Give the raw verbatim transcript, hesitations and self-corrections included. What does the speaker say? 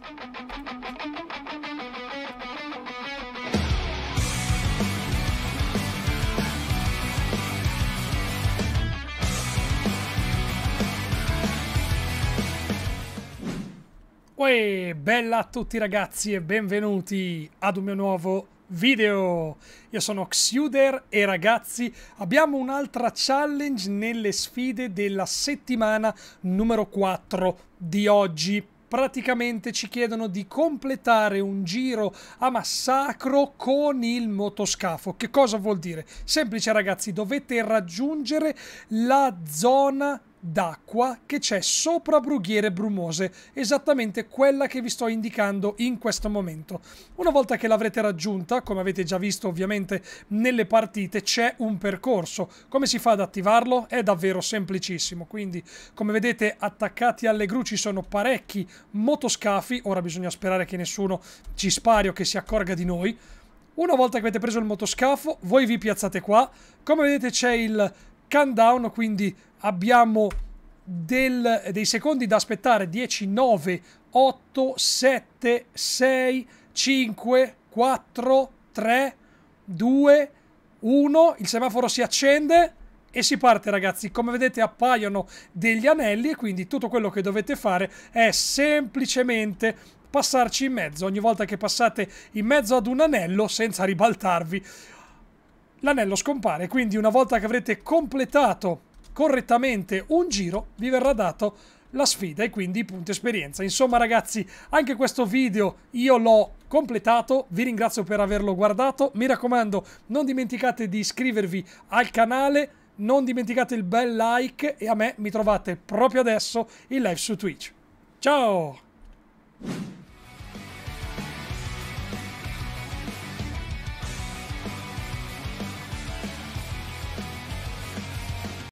Uè, bella a tutti ragazzi e benvenuti ad un mio nuovo video. Io sono Xuder e ragazzi abbiamo un'altra challenge nelle sfide della settimana numero quattro di oggi. Praticamente ci chiedono di completare un giro a massacro con il motoscafo. Che cosa vuol dire? Semplice ragazzi, dovete raggiungere la zona d'acqua che c'è sopra Brughiere Brumose, esattamente quella che vi sto indicando in questo momento. Una volta che l'avrete raggiunta, come avete già visto ovviamente nelle partite, c'è un percorso. Come si fa ad attivarlo? È davvero semplicissimo, quindi come vedete attaccati alle gru ci sono parecchi motoscafi. Ora bisogna sperare che nessuno ci spari o che si accorga di noi. Una volta che avete preso il motoscafo, voi vi piazzate qua. Come vedete c'è il countdown, quindi abbiamo del, dei secondi da aspettare. Dieci, nove, otto, sette, sei, cinque, quattro, tre, due, uno. Il semaforo si accende e si parte ragazzi. Come vedete appaiono degli anelli e quindi tutto quello che dovete fare è semplicemente passarci in mezzo. Ogni volta che passate in mezzo ad un anello senza ribaltarvi, l'anello scompare. Quindi una volta che avrete completato correttamente un giro vi verrà dato la sfida e quindi i punti esperienza. Insomma ragazzi, anche questo video io l'ho completato, vi ringrazio per averlo guardato, mi raccomando non dimenticate di iscrivervi al canale, non dimenticate il bel like e a me mi trovate proprio adesso in live su Twitch. Ciao!